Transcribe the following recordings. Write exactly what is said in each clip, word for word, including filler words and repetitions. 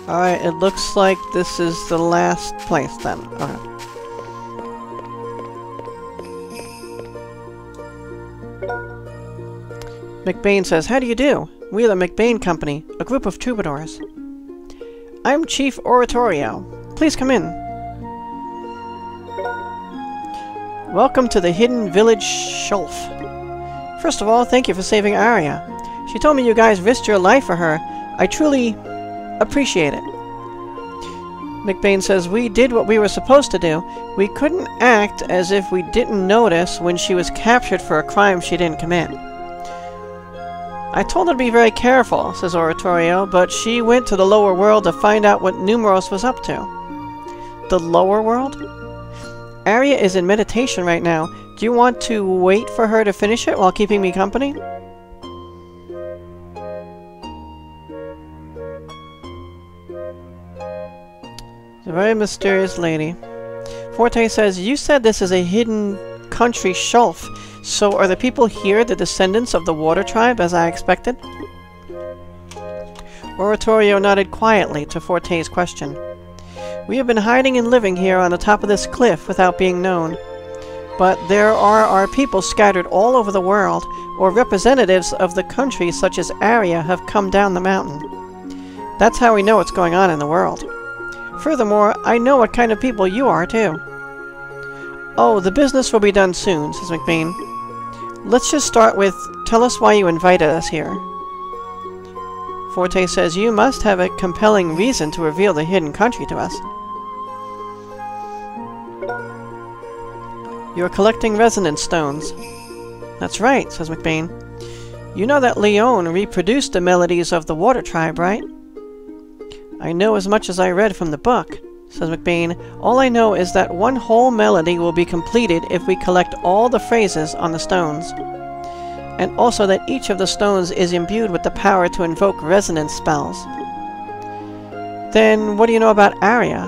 Alright, it looks like this is the last place then. Alright. McBain says, "How do you do? We are the McBain Company, a group of troubadours. I'm Chief Oratorio. Please come in. Welcome to the Hidden Village Shulf. First of all, thank you for saving Aria. She told me you guys risked your life for her. I truly appreciate it." McBain says, "We did what we were supposed to do. We couldn't act as if we didn't notice when she was captured for a crime she didn't commit." "I told her to be very careful," says Oratorio, "but she went to the lower world to find out what Numeros was up to." The lower world? Aria is in meditation right now. Do you want to wait for her to finish it while keeping me company? It's a very mysterious lady. Forte says, "You said this is a hidden country shelf. So are the people here the descendants of the water tribe, as I expected?" Oratorio nodded quietly to Forte's question. "We have been hiding and living here on the top of this cliff without being known. But there are our people scattered all over the world, or representatives of the country such as Aria have come down the mountain. That's how we know what's going on in the world. Furthermore, I know what kind of people you are, too." "Oh, the business will be done soon," says McBain. "Let's just start with, tell us why you invited us here." Forte says, "You must have a compelling reason to reveal the hidden country to us." "You're collecting resonance stones." "That's right," says McBain. "You know that Leon reproduced the melodies of the water tribe, right?" "I know as much as I read from the book," says McBain. "All I know is that one whole melody will be completed if we collect all the phrases on the stones. And also that each of the stones is imbued with the power to invoke resonance spells." "Then what do you know about Aria?"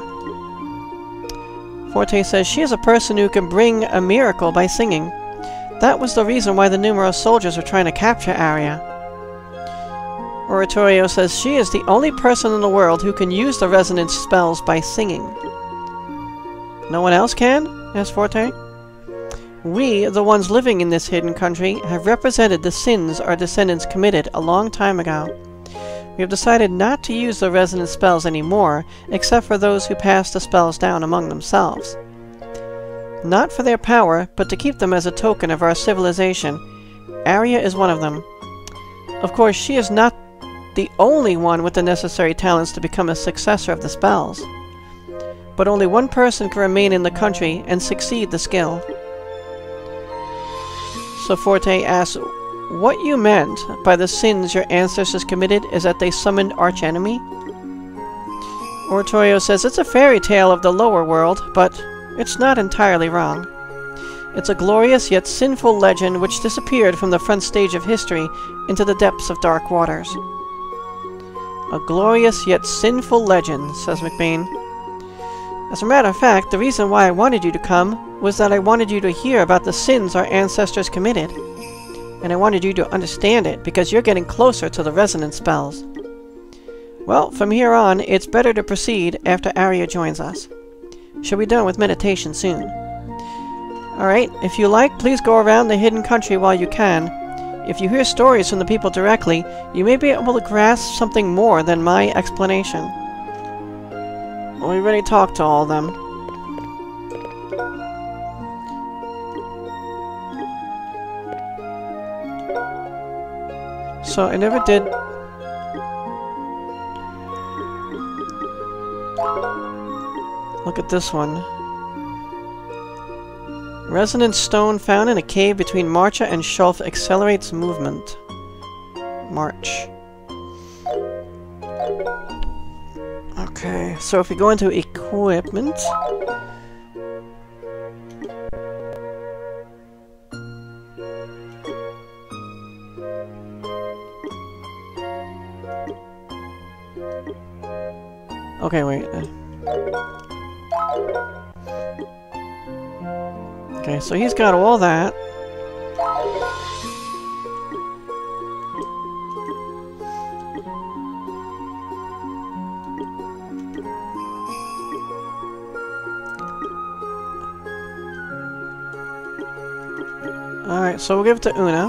Forte says, "She is a person who can bring a miracle by singing. That was the reason why the numerous soldiers were trying to capture Aria." Oratorio says, "She is the only person in the world who can use the resonance spells by singing." "No one else can?" asks Forte. "We, the ones living in this hidden country, have represented the sins our descendants committed a long time ago. We have decided not to use the resonance spells anymore, except for those who pass the spells down among themselves. Not for their power, but to keep them as a token of our civilization. Aria is one of them. Of course, she is not the only one with the necessary talents to become a successor of the spells. But only one person can remain in the country and succeed the skill." So Forte asks, "What you meant by the sins your ancestors committed is that they summoned archenemy?" Oratorio says, "It's a fairy tale of the lower world, but it's not entirely wrong. It's a glorious yet sinful legend which disappeared from the front stage of history into the depths of dark waters." "A glorious yet sinful legend," says McBain. "As a matter of fact, the reason why I wanted you to come was that I wanted you to hear about the sins our ancestors committed. And I wanted you to understand it, because you're getting closer to the resonance spells. Well, from here on, it's better to proceed after Aria joins us. She'll be done with meditation soon. Alright, if you like, please go around the hidden country while you can. If you hear stories from the people directly, you may be able to grasp something more than my explanation." Well, we already talked to all of them. So I never did... Look at this one. Resonance stone found in a cave between Marcha and Shulf accelerates movement. March. Okay, so if we go into equipment... Okay, wait. Okay, so he's got all that. Alright, so we'll give it to Una.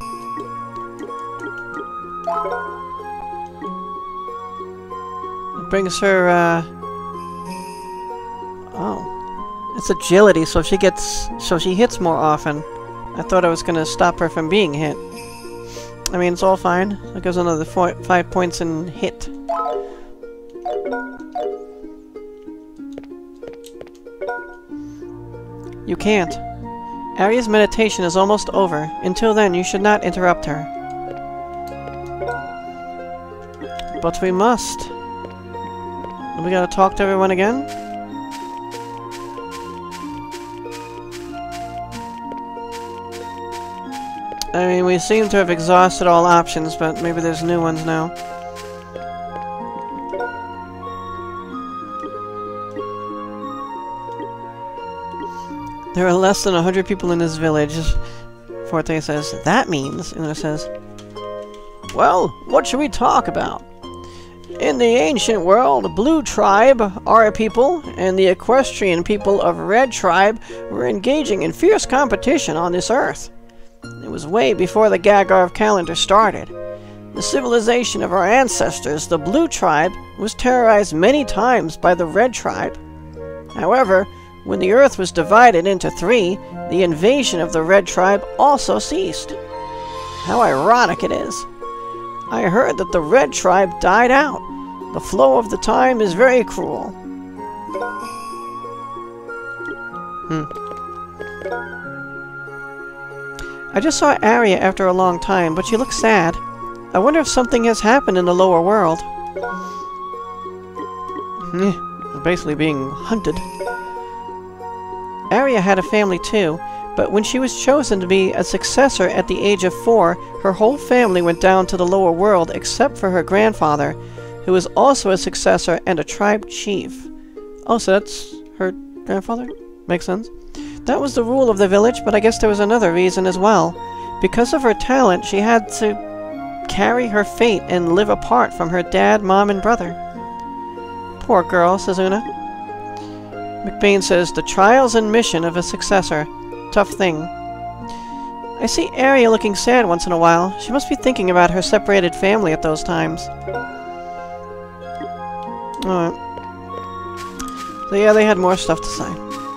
It brings her, uh... oh. It's agility, so if she gets... so she hits more often. I thought I was gonna stop her from being hit. I mean, it's all fine. It goes another four, five points in hit. You can't. Aria's meditation is almost over. Until then, you should not interrupt her. But we must. We gotta talk to everyone again? I mean, we seem to have exhausted all options, but maybe there's new ones now. There are less than a hundred people in this village, Forte says. That means, Una says. Well, what should we talk about? In the ancient world, the Blue Tribe, our people, and the equestrian people of Red Tribe were engaging in fierce competition on this earth. It was way before the Gagarv calendar started. The civilization of our ancestors, the Blue Tribe, was terrorized many times by the Red Tribe. However, when the earth was divided into three, the invasion of the Red Tribe also ceased. How ironic it is. I heard that the Red Tribe died out. The flow of the time is very cruel. Hmm. I just saw Aria after a long time, but she looks sad. I wonder if something has happened in the lower world. Hmm. Basically being hunted. Aria had a family too, but when she was chosen to be a successor at the age of four, her whole family went down to the lower world except for her grandfather, who was also a successor and a tribe chief. Oh, so that's her grandfather? Makes sense. That was the rule of the village, but I guess there was another reason as well. Because of her talent, she had to carry her fate and live apart from her dad, mom, and brother. Poor girl, says Una. McBain says, the trials and mission of a successor. Tough thing. I see Aria looking sad once in a while. She must be thinking about her separated family at those times. Alright. So yeah, they had more stuff to say.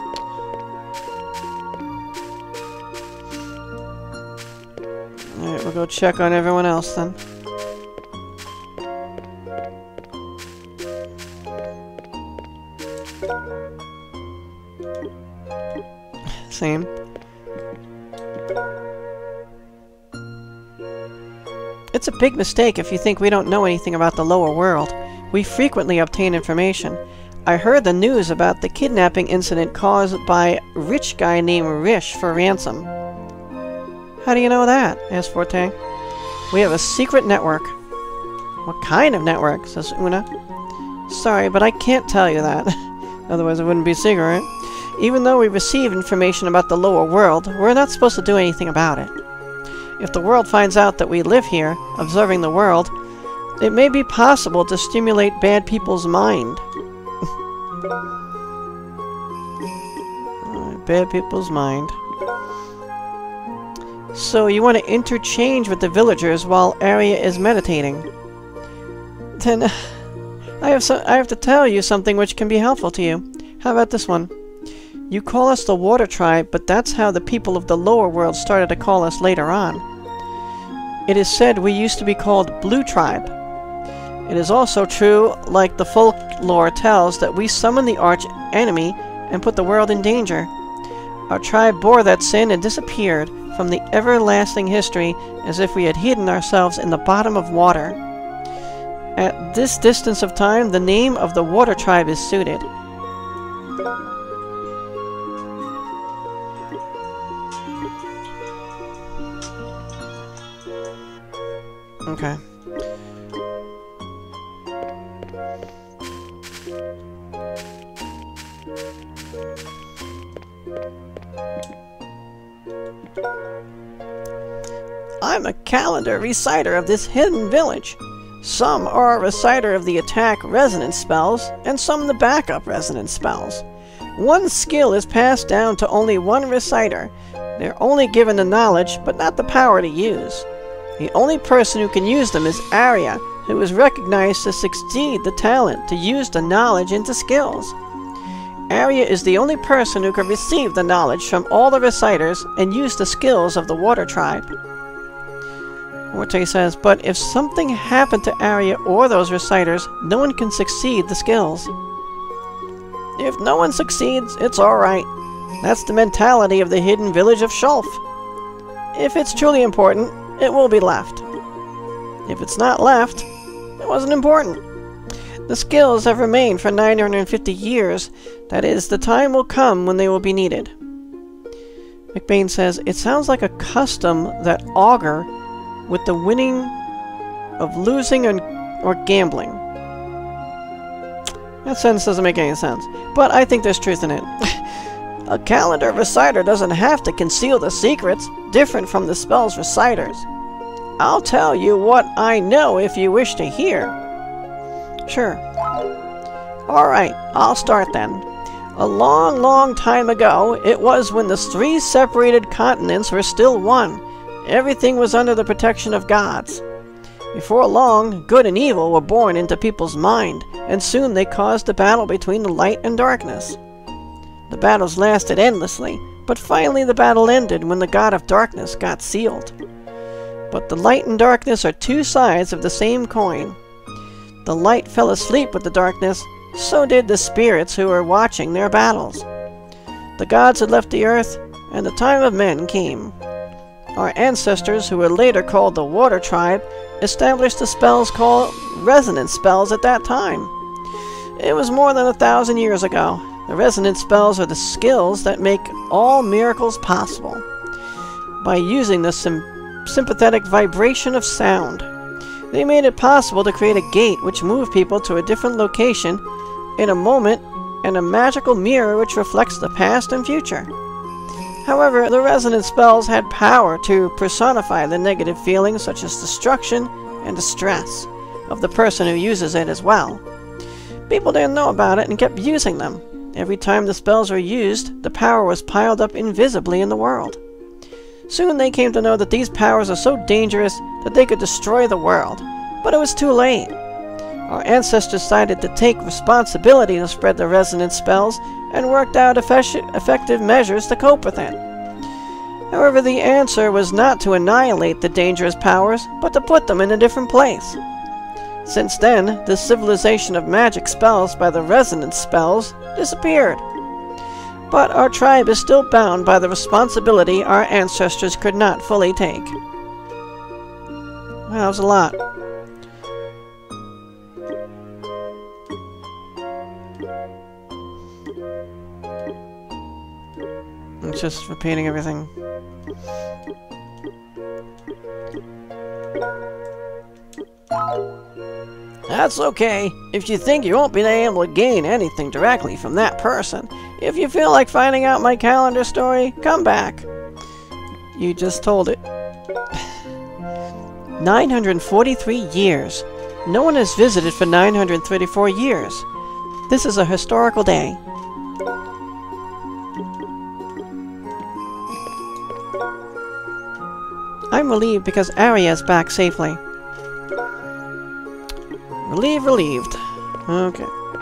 Alright, we'll go check on everyone else then. Same. It's a big mistake if you think we don't know anything about the lower world. We frequently obtain information. I heard the news about the kidnapping incident caused by a rich guy named Rish for ransom. How do you know that? Asked Forte. We have a secret network. What kind of network? Says Una. Sorry, but I can't tell you that. Otherwise it wouldn't be a secret. Even though we receive information about the lower world, we're not supposed to do anything about it. If the world finds out that we live here, observing the world, it may be possible to stimulate bad people's mind. Bad people's mind. So you want to interchange with the villagers while Aria is meditating. Then I have so I have to tell you something which can be helpful to you. How about this one? You call us the Water Tribe, but that's how the people of the lower world started to call us later on. It is said we used to be called Blue Tribe. It is also true, like the folklore tells, that we summoned the arch enemy and put the world in danger. Our tribe bore that sin and disappeared from the everlasting history as if we had hidden ourselves in the bottom of water. At this distance of time, the name of the Water Tribe is suited. Okay. I'm a calendar reciter of this hidden village. Some are a reciter of the attack resonance spells, and some the backup resonance spells. One skill is passed down to only one reciter, They're only given the knowledge, but not the power to use. The only person who can use them is Aria, who is recognized to succeed the talent to use the knowledge into skills. Aria is the only person who can receive the knowledge from all the reciters and use the skills of the Water Tribe. Orte says, but if something happened to Aria or those reciters, no one can succeed the skills. If no one succeeds, it's alright. That's the mentality of the hidden village of Shulf. If it's truly important, it will be left. If it's not left, it wasn't important. The skills have remained for nine hundred fifty years. That is, the time will come when they will be needed. McBain says, it sounds like a custom that augur with the winning of losing or, or gambling. That sentence doesn't make any sense, but I think there's truth in it. A calendar reciter doesn't have to conceal the secrets, different from the spell's reciters. I'll tell you what I know if you wish to hear. Sure. Alright, I'll start then. A long, long time ago, it was when the three separated continents were still one. Everything was under the protection of gods. Before long, good and evil were born into people's mind, and soon they caused a battle between the light and darkness. The battles lasted endlessly, but finally the battle ended when the god of darkness got sealed. But the light and darkness are two sides of the same coin. The light fell asleep with the darkness, so did the spirits who were watching their battles. The gods had left the earth, and the time of men came. Our ancestors, who were later called the Water Tribe, established the spells called resonance spells at that time. It was more than a thousand years ago. The resonance spells are the skills that make all miracles possible. By using the sim sympathetic vibration of sound, they made it possible to create a gate which moved people to a different location in a moment, and a magical mirror which reflects the past and future. However, the resonance spells had power to personify the negative feelings such as destruction and distress of the person who uses it as well. People didn't know about it and kept using them. Every time the spells were used, the power was piled up invisibly in the world. Soon they came to know that these powers are so dangerous that they could destroy the world, but it was too late. Our ancestors decided to take responsibility to spread the resonance spells and worked out effective measures to cope with it. However, the answer was not to annihilate the dangerous powers, but to put them in a different place. Since then, the civilization of magic spells by the resonance spells disappeared. But our tribe is still bound by the responsibility our ancestors could not fully take. Well, that was a lot. It's just repeating everything. That's okay. If you think you won't be able to gain anything directly from that person, if you feel like finding out my calendar story, come back. You just told it. nine hundred forty-three years. No one has visited for nine hundred thirty-four years. This is a historical day. I'm relieved because Aria is back safely. Relieved, relieved. Okay.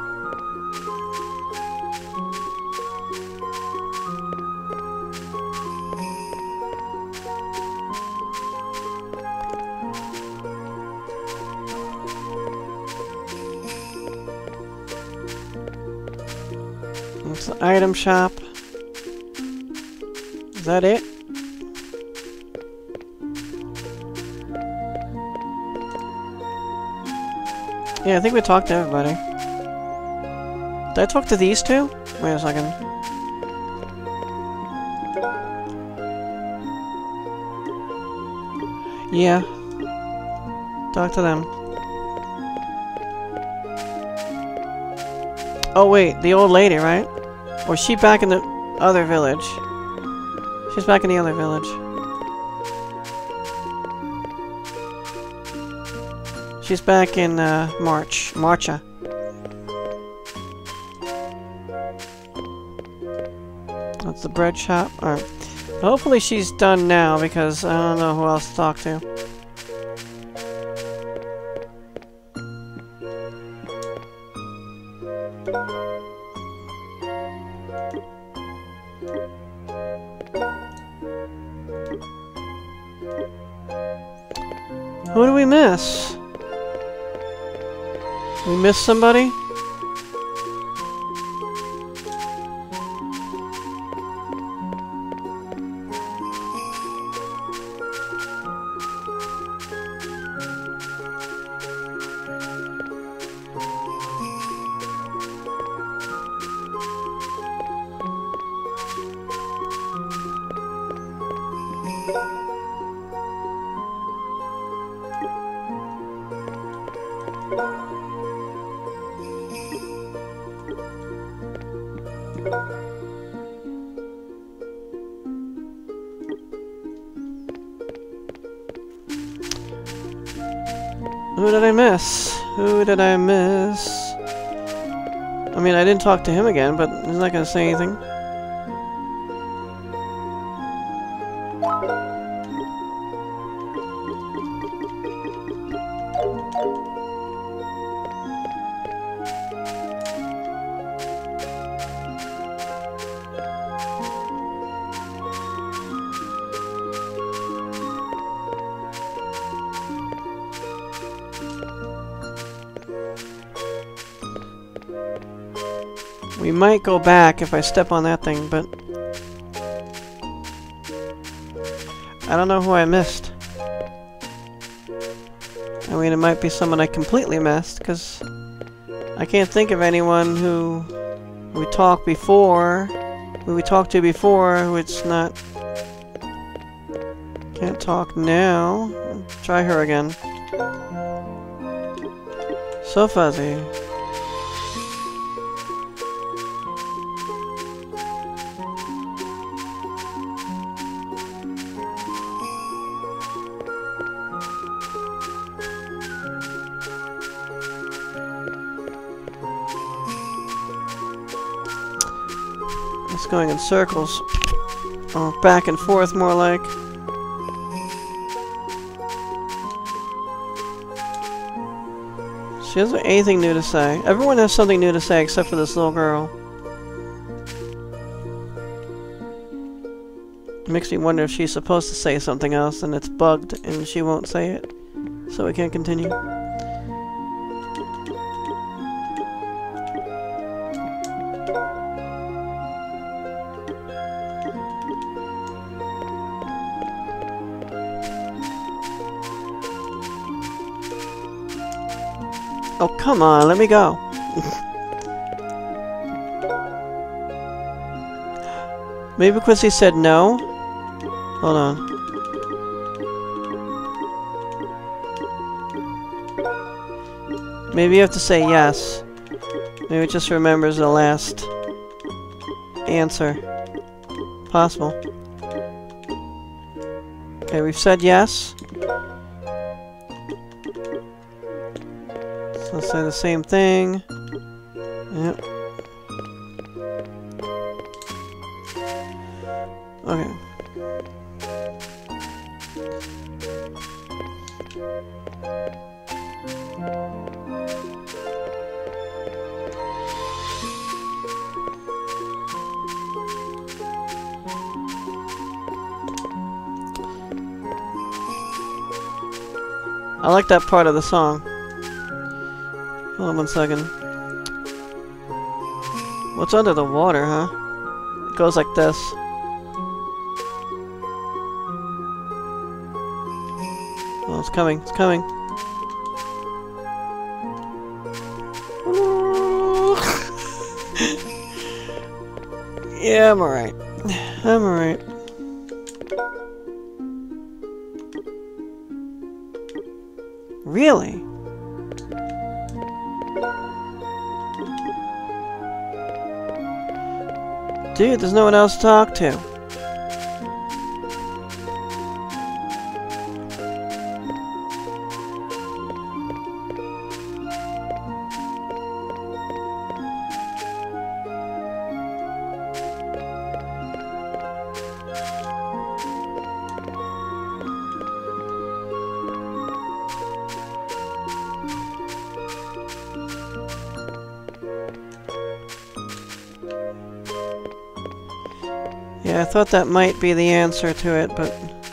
It's the item shop. Is that it? Yeah, I think we talked to everybody. Did I talk to these two? Wait a second. Yeah. Talk to them. Oh wait, the old lady, right? Or is she back in the other village? She's back in the other village. She's back in uh, March. Marcha. That's the bread shop. Alright. Hopefully she's done now, because I don't know who else to talk to. Who do we miss? We miss somebody? Who did I miss? Who did I miss? I mean, I didn't talk to him again, but he's not gonna say anything. We might go back if I step on that thing, but I don't know who I missed. I mean, it might be someone I completely missed, because I can't think of anyone who we talked before, who we talked to before, who it's not... Can't talk now. Try her again. So fuzzy. It's going in circles. Or back and forth, more like. She doesn't have anything new to say. Everyone has something new to say except for this little girl. It makes me wonder if she's supposed to say something else and it's bugged and she won't say it. So we can't continue. Oh, come on, let me go. Maybe because he said no? Hold on. Maybe you have to say yes. Maybe it just remembers the last answer. Possible. Okay, we've said yes. So let's say the same thing. Yep. Okay. I like that part of the song. Hold on one second. What's under the water, huh? It goes like this. Oh, it's coming, it's coming. Yeah, I'm alright. I'm alright. Really? Dude, there's no one else to talk to. Yeah, I thought that might be the answer to it, but...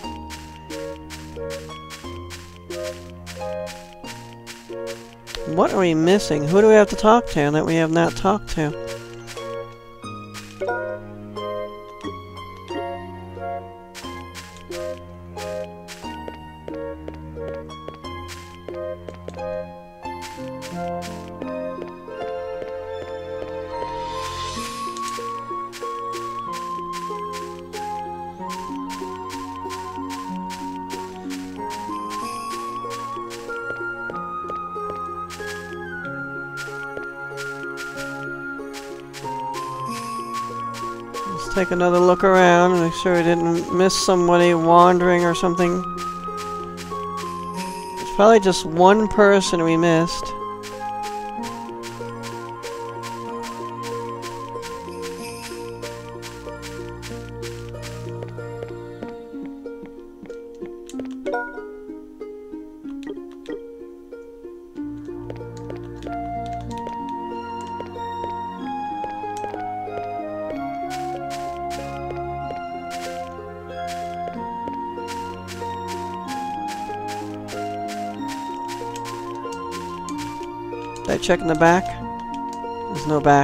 What are we missing? Who do we have to talk to that we have not talked to? Take another look around and make sure we didn't miss somebody wandering or something. It's probably just one person we missed. Did I check in the back? There's no back.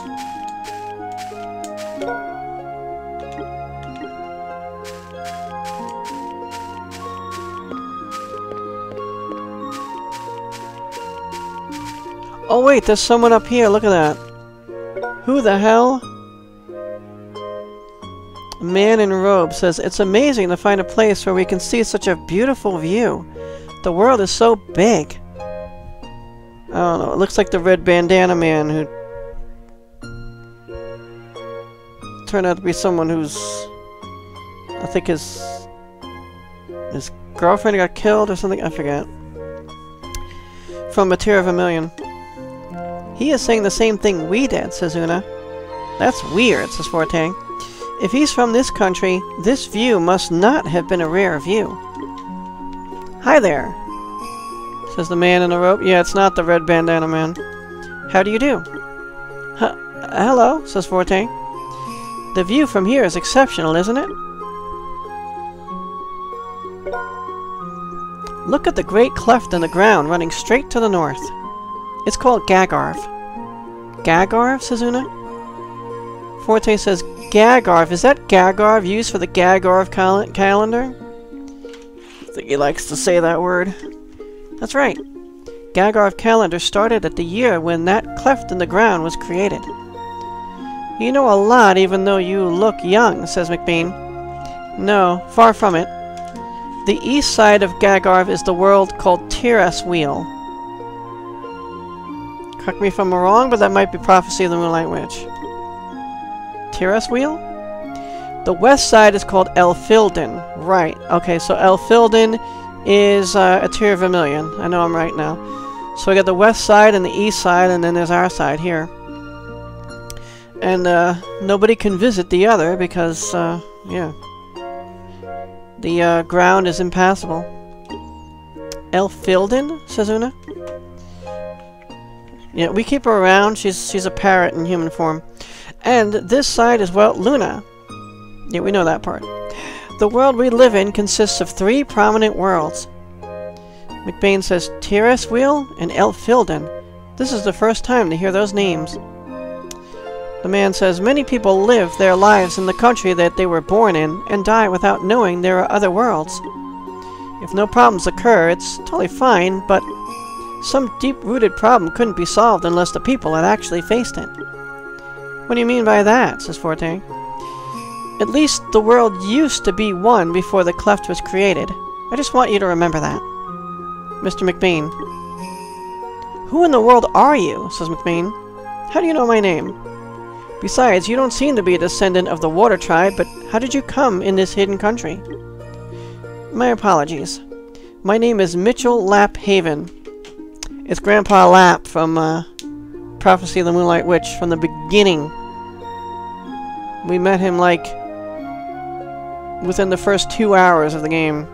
Oh wait, there's someone up here, look at that. Who the hell? A man in robe says, "It's amazing to find a place where we can see such a beautiful view. The world is so big." I don't know, it looks like the red bandana man who turned out to be someone who's... I think his... his girlfriend got killed or something, I forget. From A Tear of a Million. "He is saying the same thing we did," says Una. "That's weird," says Forte. "If he's from this country, this view must not have been a rare view." "Hi there," says the man in the robe. Yeah, it's not the red bandana man. "How do you do?" Huh, hello, says Forte. "The view from here is exceptional, isn't it?" "Look at the great cleft in the ground running straight to the north. It's called Gagarv." "Gagarv?" says Una. Forte says, "Gagarv, is that Gagarv used for the Gagarv cal calendar?" I think he likes to say that word. That's right. Gagarv calendar started at the year when that cleft in the ground was created. "You know a lot even though you look young," says McBean. "No, far from it. The east side of Gagarv is the world called Tiras Wheel." Correct me if I'm wrong, but that might be Prophecy of the Moonlight Witch. Tiras Wheel? The west side is called Elfilden. Right. Okay, so Elfilden is uh, A Tear of a Million. I know I'm right now. So we got the west side and the east side, and then there's our side here. And uh, nobody can visit the other because, uh, yeah. The uh, ground is impassable. Elfilden, says Una. Yeah, we keep her around. She's she's a parrot in human form. And this side is Weltluna. Yeah, we know that part. "The world we live in consists of three prominent worlds." McBain says, "Tiras Wheel and Elfilden. This is the first time to hear those names." The man says, "Many people live their lives in the country that they were born in and die without knowing there are other worlds. If no problems occur, it's totally fine, but some deep-rooted problem couldn't be solved unless the people had actually faced it." "What do you mean by that?" says Forte. "At least the world used to be one before the cleft was created. I just want you to remember that." Mister McBean. "Who in the world are you?" says McBean. "How do you know my name? Besides, you don't seem to be a descendant of the Water Tribe, but how did you come in this hidden country?" "My apologies. My name is Mitchell Lap Haven. It's Grandpa Lap from uh, Prophecy of the Moonlight Witch from the beginning. We met him, like, within the first two hours of the game.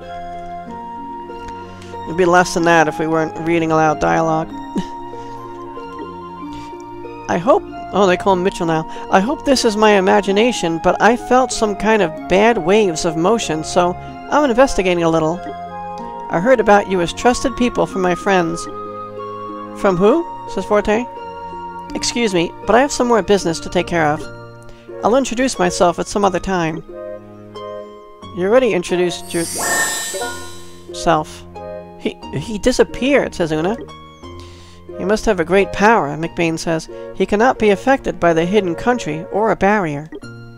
It'd be less than that if we weren't reading aloud dialogue. I hope Oh, they call him Mitchell now. I hope this is my imagination, but I felt some kind of bad waves of motion, so I'm investigating a little. I heard about you as trusted people from my friends. From who? Says Forte. Excuse me, but I have some more business to take care of. I'll introduce myself at some other time. You already introduced yourself. He, he disappeared, says Una. He must have a great power, McBain says. He cannot be affected by the hidden country or a barrier.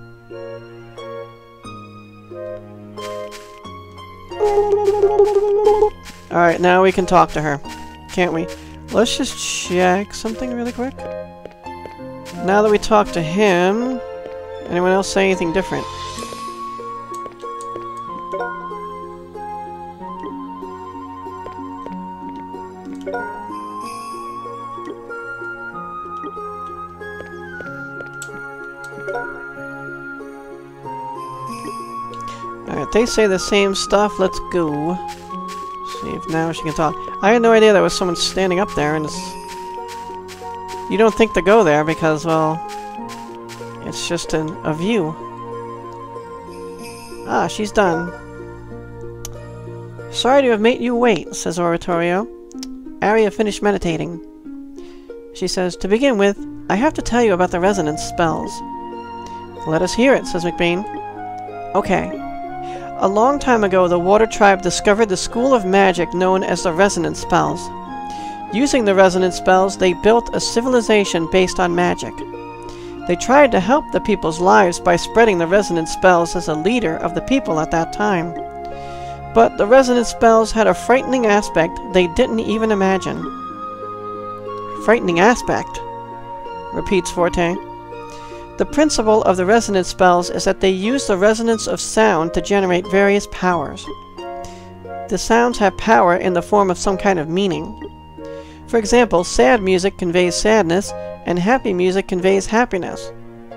Alright, now we can talk to her. Can't we? Let's just check something really quick. Now that we talked to him, anyone else say anything different? Alright, they say the same stuff. Let's go. See if now she can talk. I had no idea there was someone standing up there, and it's... You don't think to go there because, well... It's just an, a view. Ah, she's done. Sorry to have made you wait, says Oratorio. Aria finished meditating. She says, to begin with, I have to tell you about the resonance spells. Let us hear it, says McBain. Okay. A long time ago, the Water Tribe discovered the school of magic known as the resonance spells. Using the resonance spells, they built a civilization based on magic. They tried to help the people's lives by spreading the resonance spells as a leader of the people at that time. But the resonance spells had a frightening aspect they didn't even imagine. Frightening aspect, repeats Forte. The principle of the resonance spells is that they use the resonance of sound to generate various powers. The sounds have power in the form of some kind of meaning. For example, sad music conveys sadness, and happy music conveys happiness.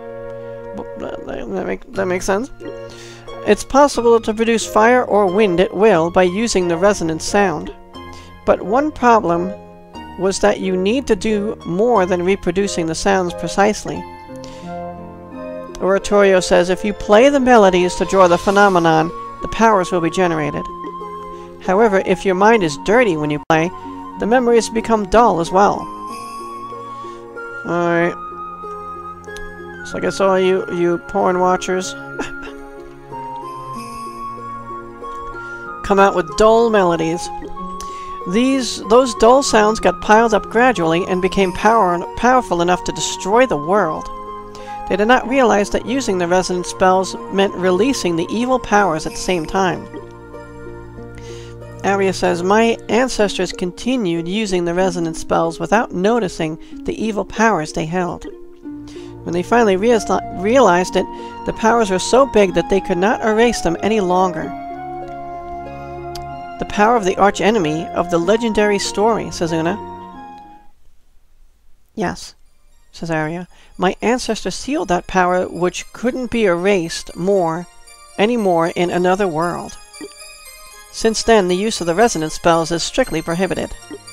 That, make, that makes sense. It's possible to produce fire or wind at will by using the resonance sound. But one problem was that you need to do more than reproducing the sounds precisely. Oratorio says if you play the melodies to draw the phenomenon, the powers will be generated. However, if your mind is dirty when you play, the memories become dull as well. Alright. So I guess all you, you porn watchers come out with dull melodies. These, those dull sounds got piled up gradually and became power, powerful enough to destroy the world. They did not realize that using the resonance spells meant releasing the evil powers at the same time. Aria says, my ancestors continued using the resonance spells without noticing the evil powers they held. When they finally rea realized it, the powers were so big that they could not erase them any longer. The power of the archenemy of the legendary story, says Una. Yes, says Aria. My ancestors sealed that power which couldn't be erased more, anymore in another world. Since then, the use of the resonance spells is strictly prohibited.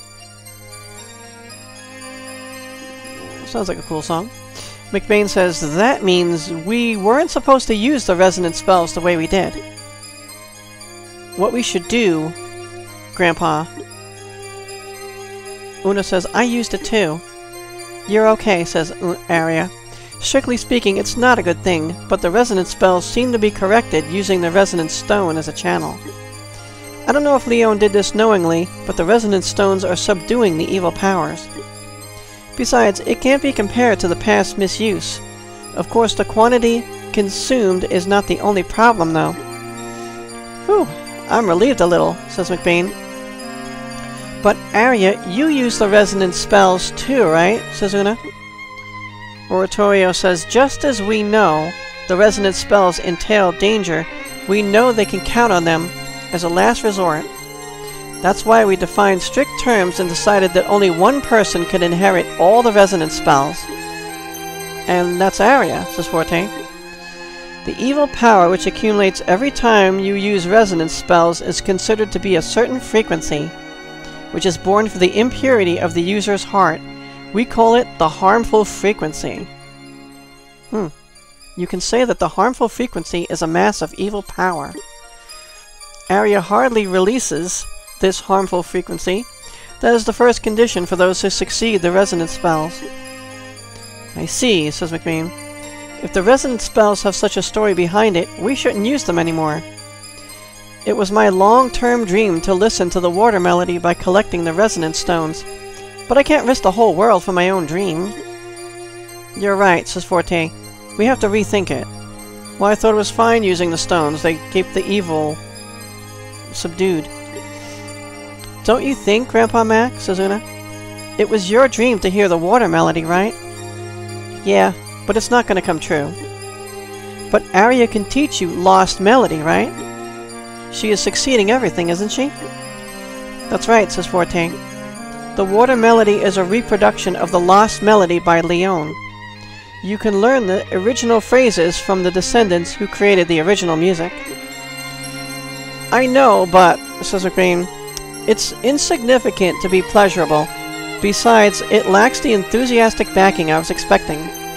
Sounds like a cool song. McBain says, that means we weren't supposed to use the resonance spells the way we did. What we should do, Grandpa. Una says, I used it too. You're okay, says Aria. Strictly speaking, it's not a good thing, but the resonance spells seem to be corrected using the resonance stone as a channel. I don't know if Leon did this knowingly, but the resonance stones are subduing the evil powers. Besides, it can't be compared to the past misuse. Of course, the quantity consumed is not the only problem, though. Whew, I'm relieved a little, says McBain. But Aria, you use the resonance spells too, right? Says Una. Oratorio says, just as we know the resonance spells entail danger, we know they can count on them as a last resort. That's why we defined strict terms and decided that only one person could inherit all the resonance spells. And that's Aria, says Forte. The evil power which accumulates every time you use resonance spells is considered to be a certain frequency, which is born from the impurity of the user's heart, We call it the harmful frequency. Hmm. You can say that the harmful frequency is a mass of evil power. Aria hardly releases this harmful frequency. That is the first condition for those who succeed the resonance spells. I see, says McBean. If the resonance spells have such a story behind it, we shouldn't use them anymore. It was my long-term dream to listen to the water melody by collecting the resonance stones, but I can't risk the whole world for my own dream. You're right, says Forte. We have to rethink it. Well, I thought it was fine using the stones. They keep the evil subdued. Don't you think, Grandpa Mac, says Una? It was your dream to hear the water melody, right? Yeah, but it's not going to come true. But Aria can teach you lost melody, right? She is succeeding everything, isn't she? That's right, says Forte. The water melody is a reproduction of the lost melody by Leon. You can learn the original phrases from the descendants who created the original music. I know, but, says McBean, it's insignificant to be pleasurable. Besides, it lacks the enthusiastic backing I was expecting.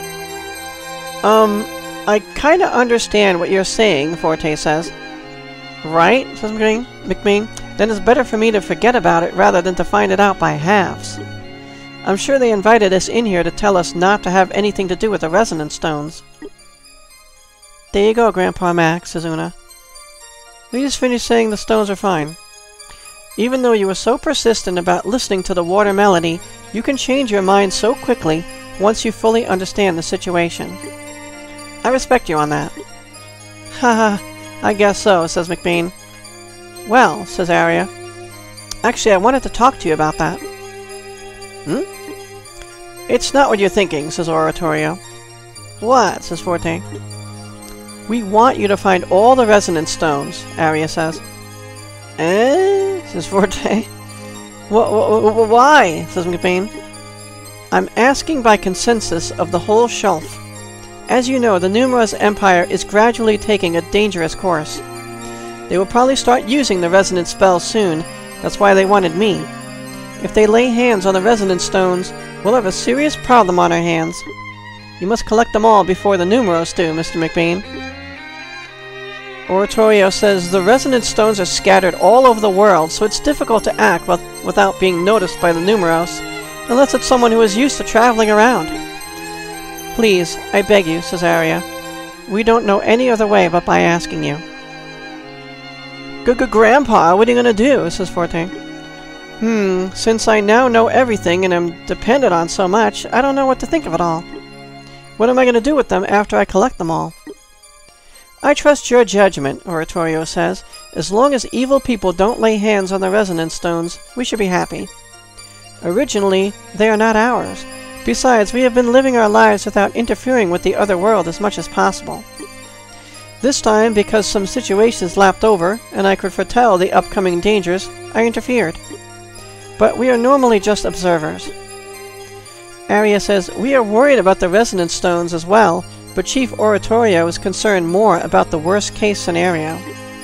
Um, I kinda understand what you're saying, Forte says. Right, says McBean. McBean. Then it's better for me to forget about it rather than to find it out by halves. I'm sure they invited us in here to tell us not to have anything to do with the resonance stones. There you go, Grandpa Mac, says Una. We just finished saying the stones are fine. Even though you were so persistent about listening to the water melody, you can change your mind so quickly once you fully understand the situation. I respect you on that. Haha, I guess so, says McBean. Well, says Aria. Actually, I wanted to talk to you about that. Hmm? It's not what you're thinking, says Oratorio. What? Says Forte. We want you to find all the resonance stones, Aria says. Eh? Says Forte. Wh wh wh why? Says McBean. I'm asking by consensus of the whole shelf. As you know, the Numerous Empire is gradually taking a dangerous course. They will probably start using the resonance spells soon. That's why they wanted me. If they lay hands on the resonance stones, we'll have a serious problem on our hands. You must collect them all before the Numeros do, Mister McBean. Oratorio says the resonance stones are scattered all over the world, so it's difficult to act with without being noticed by the Numeros, unless it's someone who is used to traveling around. Please, I beg you, says Aria. We don't know any other way but by asking you. G-g-Grandpa, what are you gonna do? Says Forte. Hmm, since I now know everything and am dependent on so much, I don't know what to think of it all. What am I gonna do with them after I collect them all? I trust your judgment, Oratorio says. As long as evil people don't lay hands on the resonance stones, we should be happy. Originally, they are not ours. Besides, we have been living our lives without interfering with the other world as much as possible. This time, because some situations lapped over, and I could foretell the upcoming dangers, I interfered. But we are normally just observers. Aria says, we are worried about the resonance stones as well, but Chief Oratorio is concerned more about the worst-case scenario.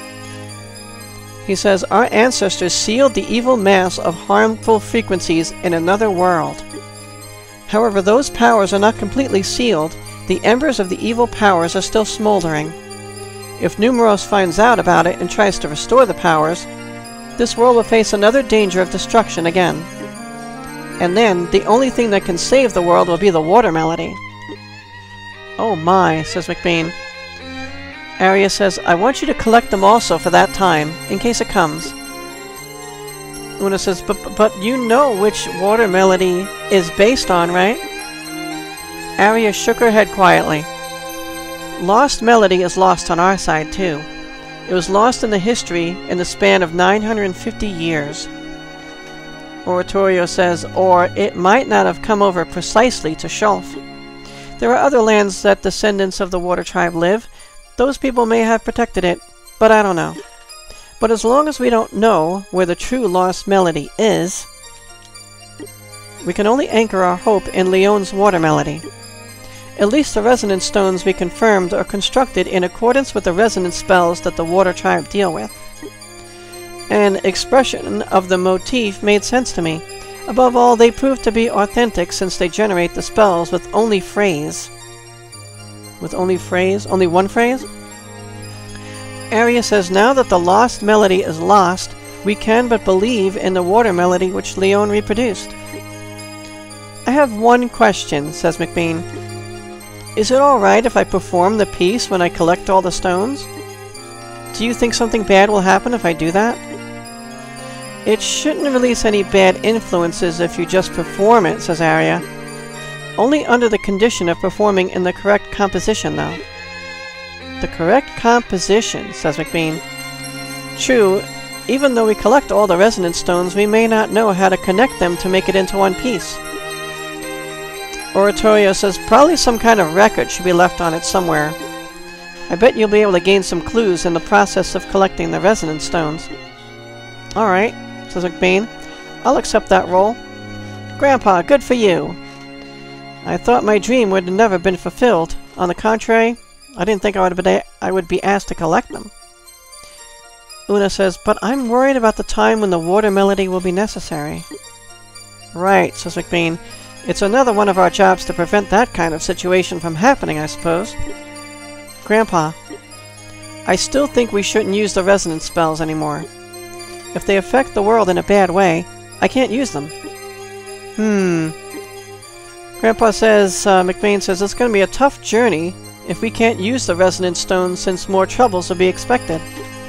He says, our ancestors sealed the evil mass of harmful frequencies in another world. However, those powers are not completely sealed. The embers of the evil powers are still smoldering. If Numeros finds out about it and tries to restore the powers, this world will face another danger of destruction again. And then, the only thing that can save the world will be the water melody. Oh my, says McBean. Aria says, I want you to collect them also for that time, in case it comes. Una says, but, but you know which water melody is based on, right? Aria shook her head quietly. Lost melody is lost on our side, too. It was lost in the history in the span of nine hundred fifty years. Oratorio says, or it might not have come over precisely to Shulf. There are other lands that descendants of the Water Tribe live. Those people may have protected it, but I don't know. But as long as we don't know where the true lost melody is, we can only anchor our hope in Leon's water melody. At least the resonance stones we confirmed are constructed in accordance with the resonance spells that the Water Tribe deal with. An expression of the motif made sense to me. Above all, they prove to be authentic since they generate the spells with only phrase. With only phrase? Only one phrase? Aria says, now that the lost melody is lost, we can but believe in the water melody which Leon reproduced. I have one question, says McBean. Is it alright if I perform the piece when I collect all the stones? Do you think something bad will happen if I do that? It shouldn't release any bad influences if you just perform it, says Aria. Only under the condition of performing in the correct composition, though. The correct composition, says McBean. True, even though we collect all the resonance stones, we may not know how to connect them to make it into one piece. Oratorio says probably some kind of record should be left on it somewhere. I bet you'll be able to gain some clues in the process of collecting the resonance stones. Alright, says McBean. I'll accept that role. Grandpa, good for you! I thought my dream would have never been fulfilled. On the contrary, I didn't think I would, be I would be asked to collect them. Una says, but I'm worried about the time when the water melody will be necessary. Right, says McBean. It's another one of our jobs to prevent that kind of situation from happening, I suppose. Grandpa, I still think we shouldn't use the resonance spells anymore. If they affect the world in a bad way, I can't use them. Hmm. Grandpa says, uh, McBean says, it's going to be a tough journey if we can't use the resonance stones since more troubles will be expected.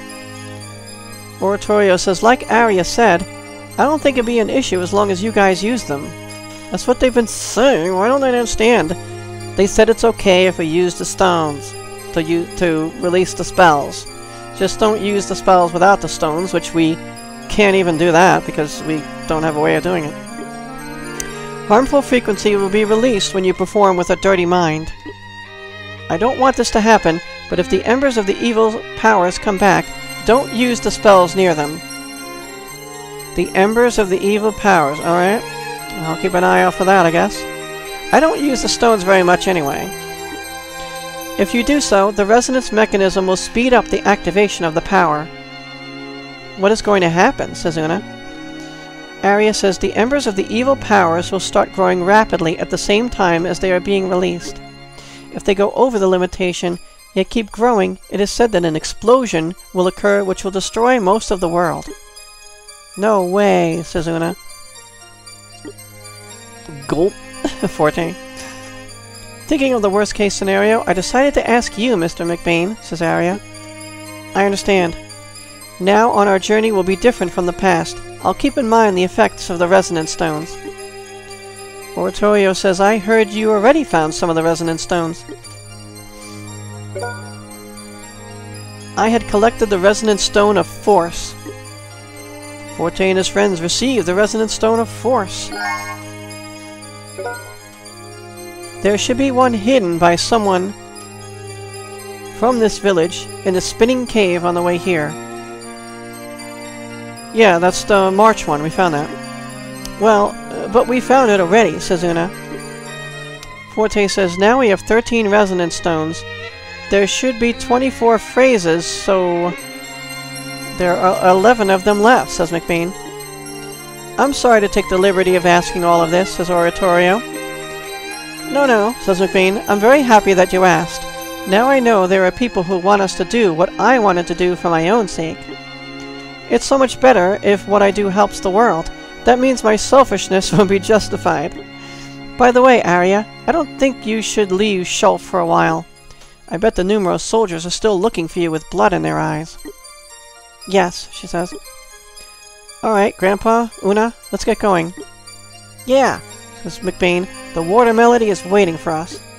Oratorio says, like Aria said, I don't think it'd be an issue as long as you guys use them. That's what they've been saying. Why don't I understand? They said it's okay if we use the stones to use, to release the spells. Just don't use the spells without the stones, which we can't even do that because we don't have a way of doing it. Harmful frequency will be released when you perform with a dirty mind. I don't want this to happen, but if the embers of the evil powers come back, don't use the spells near them. The embers of the evil powers, alright? I'll keep an eye out for that, I guess. I don't use the stones very much anyway. If you do so, the resonance mechanism will speed up the activation of the power. What is going to happen, says Una. Aria says the embers of the evil powers will start growing rapidly at the same time as they are being released. If they go over the limitation, yet keep growing, it is said that an explosion will occur which will destroy most of the world. No way, says Una. Gulp. Forte. Thinking of the worst case scenario, I decided to ask you, Mister McBean, says Aria. I understand. Now on our journey will be different from the past. I'll keep in mind the effects of the resonance stones. Oratorio says, I heard you already found some of the resonance stones. I had collected the resonance stone of force. Forte and his friends received the resonance stone of force. There should be one hidden by someone from this village in the spinning cave on the way here. Yeah, that's the March one. We found that. Well, uh, but we found it already, says Una. Forte says, now we have thirteen resonance stones. There should be twenty-four phrases, so there are eleven of them left, says McBean. I'm sorry to take the liberty of asking all of this, says Oratorio. No, no, says McBean. I'm very happy that you asked. Now I know there are people who want us to do what I wanted to do for my own sake. It's so much better if what I do helps the world. That means my selfishness will be justified. By the way, Aria, I don't think you should leave Shulf for a while. I bet the numerous soldiers are still looking for you with blood in their eyes. Yes, she says. Alright, Grandpa, Una, let's get going. Yeah, says McBean. The water melody is waiting for us.